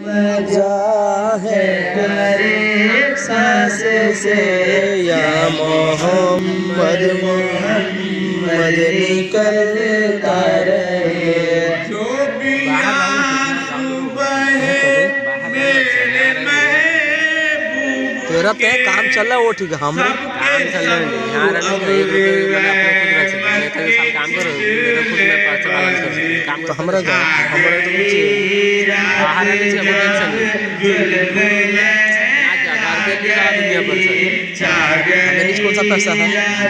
मजा है हर एक सांस से या मोहम्मद मोहम्मद निकलता रहे। जो भी तेरा तो काम चल रहा है वो ठीक है, हम काम चल रहा है यहाँ रहने का 1 रुपये मैंने अपने खुद रख सकते हैं, तो सब काम करो मेरे खुद में पैसा बैलेंस कर सकते काम तो हमारा क्या हमारा तो कुछ बाहर रहने से बहुत टेंशन है दुनिया पर हमें कौन सा पैसा है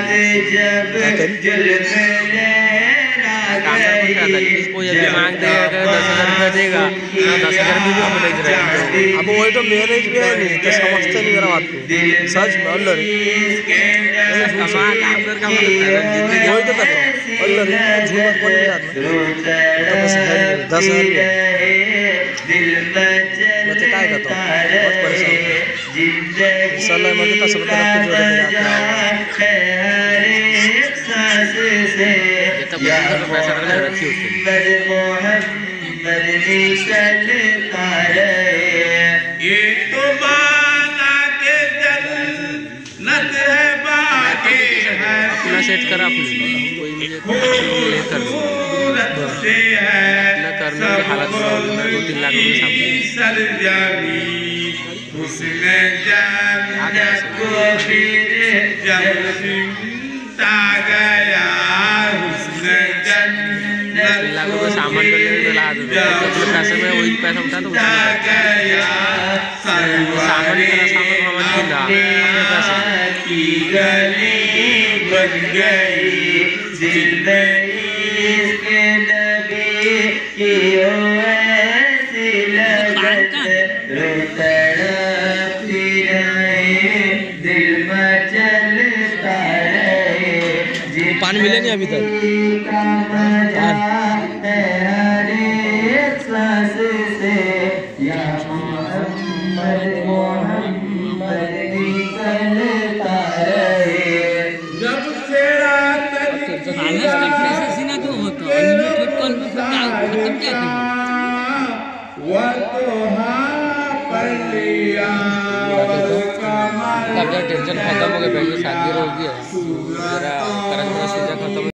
कोई अभी मांग देगा 10,000 रुपया देगा 10,000 भी हमें नहीं दे रहे। अब वही तो मैरिज भी है नहीं तो समझते नहीं मेरा बात को सच में अल्लाह रे काम कर काम लगता है वही तो करता हूँ अल्लाह रे झूठ बोल रहा है तो बस है 10,000 मैं तो काय करता हूँ बहुत परेशान इंशाल्लाह मैं तो सब तरफ को जोड़ देगा पैसा रखी ये तो बाना के जन्नत है बाकी है अपना सेट करा अपने कोई मुझे कर से है न करने की हालत 2-3 लाख रुपये सामने सरजमी उसने जन्नत को फिर जब सिमटा गया उसने 3 लाख रुपये सामान कर लेने में ला दो अपने पैसे में वही पैसा उठा तो सामान अपने पैसे की गली बन गई जिंदगी के नबी की ऐसी लगन तड़पती रहे दिल मचलता रहे। पानी मिले नहीं अभी तक हर एक सांस से या मोहम्मद मोहम्मद निकलता रहे। जब से रात टेंशन खत्म हो गया, शादी हो गया,